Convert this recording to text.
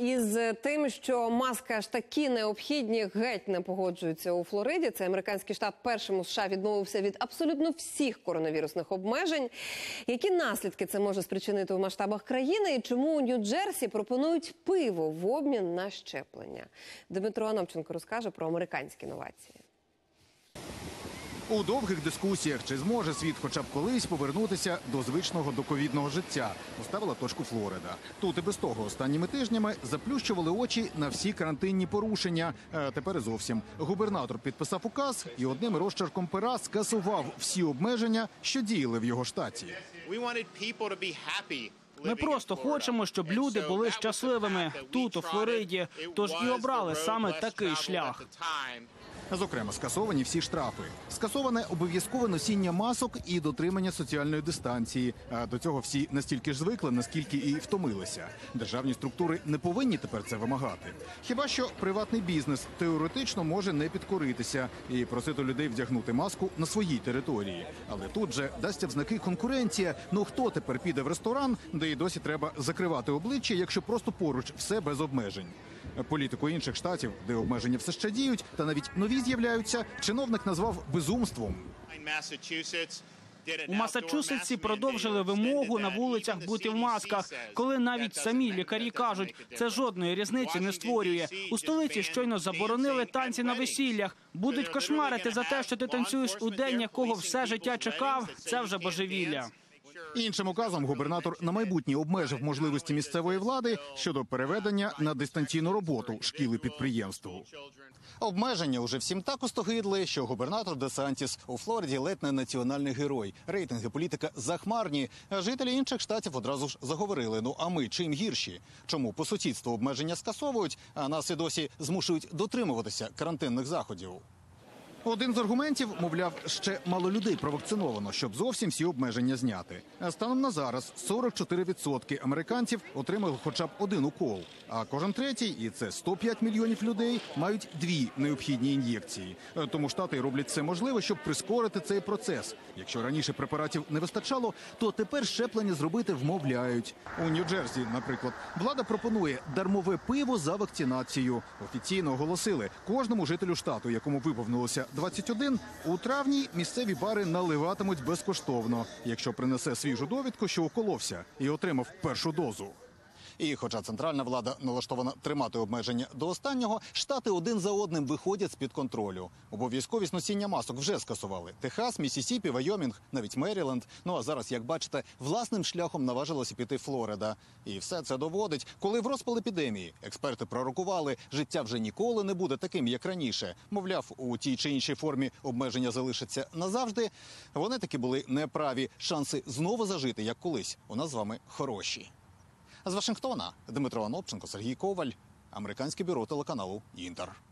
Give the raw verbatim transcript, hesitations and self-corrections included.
із тим, що маски аж такі необхідні, геть не погоджуються у Флориді. Це американський штат першим у США відмовився від абсолютно всіх коронавірусних обмежень. Які наслідки це може спричинити у масштабах країни і чому у Нью-Джерсі пропонують пиво в обмін на щеплення? Дмитро Анопченко розкаже про американські новації. У довгих дискусіях, чи зможе світ хоча б колись повернутися до звичного доковідного життя, поставила точку Флорида. Тут і без того останніми тижнями заплющували очі на всі карантинні порушення. А тепер і зовсім. Губернатор підписав указ і одним розчерком пера скасував всі обмеження, що діяли в його штаті. Ми просто хочемо, щоб люди були щасливими тут, у Флориді. Тож і обрали саме такий шлях. Зокрема, скасовані всі штрафи. Скасоване обов'язкове носіння масок і дотримання соціальної дистанції. А до цього всі настільки ж звикли, наскільки і втомилися. Державні структури не повинні тепер це вимагати. Хіба що приватний бізнес теоретично може не підкоритися і просити людей вдягнути маску на своїй території. Але тут же дасться в знаки конкуренція. Ну хто тепер піде в ресторан, де і досі треба закривати обличчя, якщо просто поруч все без обмежень? Політику інших штатів, де обмеження все ще діють, та навіть нові з'являються, чиновник назвав безумством. У Масачусетсі продовжили вимогу на вулицях бути в масках, коли навіть самі лікарі кажуть, це жодної різниці не створює. У столиці щойно заборонили танці на весіллях. Будуть кошмарити за те, що ти танцюєш у день, якого все життя чекав. Це вже божевілля. Іншим указом губернатор на майбутнє обмежив можливості місцевої влади щодо переведення на дистанційну роботу шкіл і підприємств. Обмеження уже всім так остогидли, що губернатор Десантіс у Флориді ледь не національний герой. Рейтинги політика захмарні, а жителі інших штатів одразу ж заговорили. Ну а ми чим гірші? Чому по сусідству обмеження скасовують, а нас і досі змушують дотримуватися карантинних заходів? Один з аргументів, мовляв, ще мало людей провакциновано, щоб зовсім всі обмеження зняти. А станом на зараз сорок чотири відсотки американців отримали хоча б один укол. А кожен третій, і це сто п'ять мільйонів людей, мають дві необхідні ін'єкції. Тому штати роблять все можливе, щоб прискорити цей процес. Якщо раніше препаратів не вистачало, то тепер щеплення зробити вмовляють. У Нью-Джерсі, наприклад, влада пропонує дармове пиво за вакцинацію. Офіційно оголосили кожному жителю штату, якому виповнилося двадцять один, у травні місцеві бари наливатимуть безкоштовно, якщо принесе свіжу довідку, що уколовся і отримав першу дозу. І хоча центральна влада налаштована тримати обмеження до останнього, штати один за одним виходять з-під контролю. Обов'язковість носіння масок вже скасували. Техас, Міссісіпі, Вайомінг, навіть Меріленд. Ну а зараз, як бачите, власним шляхом наважилася піти Флорида. І все це доводить, коли в розпал епідемії експерти пророкували, життя вже ніколи не буде таким, як раніше. Мовляв, у тій чи іншій формі обмеження залишаться назавжди. Вони таки були неправі. Шанси знову зажити, як колись, у нас з вами хороші. З Вашингтона Дмитро Анопченко, Сергій Коваль, американське бюро телеканалу «Інтер».